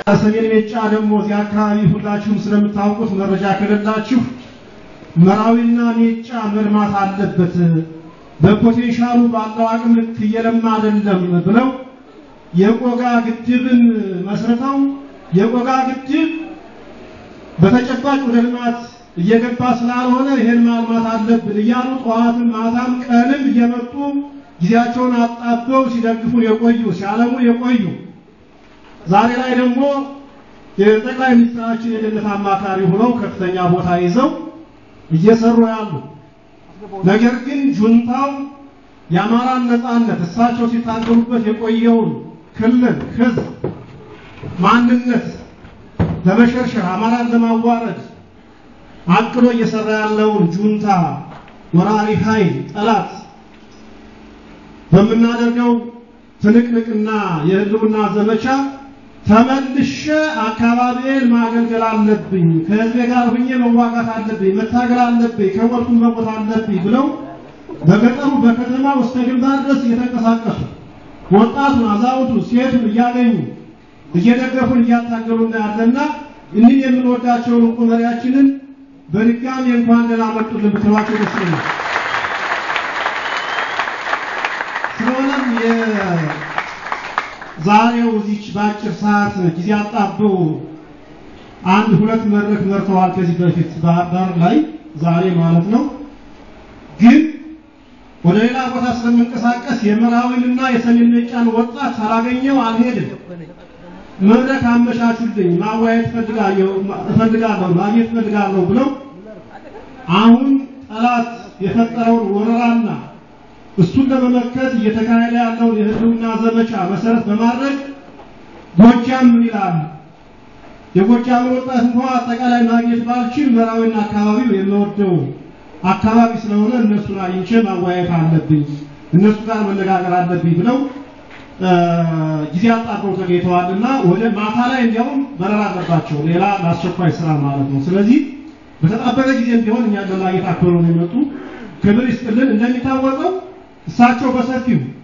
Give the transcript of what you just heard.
ሰሜን ሜጫ ደግሞ እዚህ አካባቢ ሁላችሁም ስለምታውቁት መረጃ ከሌላችሁ መራዊና ሜጫ መልማት አለበት በፖቴንሻሉ ባለው አቅም ልክ እየለማ አይደለም ብለው የቆጋ ግድብን መስርተው የቆጋ ግድብ በተጨባጭ ወደ ልማት እየገባ ስላልሆነ ይሄን ማልማት አለብን እያሉ ጧትም ማታም ቀንም እየመጡ ጊዜያቸውን አጣበው ሲደግፉ የቆዩ ሲያለሙ የቆዩ ዛሬ ላይ ደግሞ የጠቅላይ ሚኒስትራችን የደህንነት አማካሪ ሆነው ከፍተኛ ቦታ ይዘው እየሰሩ ያሉ ነገር ግን ጁንታው የአማራን ነፃነት እሳቸው ሲታገሉበት የቆየውን ክልል ህዝብ ማንነት ለመሸርሸር አማራን ለማዋረድ አቅሎ እየሰራ ያለውን ጁንታ ወራሪ ኃይል ጠላት በመናደርገው ትንቅንቅና የህልውና ዘመቻ ተመልሼ አካባቢዬን ማገልገል አለብኝ ከህዝብ ጋር ሆኜ መዋጋት አለብኝ መታገል አለብኝ ከወልኩ መቆጣ አለብኝ ብለው በገጠሩ በከተማው እስከ ግንባር ድረስ እየተንቀሳቀሱ ወጣቱን አዛውንቱን ሴቱን እያገኙ እየደገፉን እያታገሉና ያለና እኒህ የምንወዳቸውን ቁመሪያችንን በድጋሚ እንኳን ደህና መጡልን ብትሏቸው ደስ ይላል። ስለሆነም ዛሬው እዚች ባጭር ሰዓት ጊዜ አጣበው አንድ ሁለት መድረክ መርተዋል ከዚህ በፊት ባህር ዳር ላይ ዛሬ ማለት ነው። ግን ወደ ሌላ ቦታ ስለምንቀሳቀስ የመራዊንና የሰሜን ሜጫን ወጣት አላገኘው አልሄድም መድረክ አመቻቹልኝ ማወያየት ፈልጋለሁ ማግኘት ፈልጋለሁ ብለው አሁን ጠላት የፈጠረውን ወረራና እሱን ለመመከት እየተካሄደ ያለው የህልውና ዘመቻ መሰረት በማድረግ ጎጃም ምን ይላል የጎጃም ወጣት እንኳን አጠቃላይ ማግኘት ባልችል መራዊና አካባቢው የምወደው አካባቢ ስለሆነ እነሱን አግኝቼ ማወያየት አለብኝ እነሱ ጋር መነጋገር አለብኝ ብለው ጊዜ አጣጥረው ተገኝተዋልና ወደ ማታ ላይ እንዲያውም በረራ አለባቸው ሌላ ለአስቸኳይ ስራ ማለት ነው። ስለዚህ በተጣበቀ ጊዜ እንዲሆን እኛ ለማግኘት አክብረው ነው የመጡ ክብር ይስጥልን። እንደሚታወቀው እሳቸው በሰፊው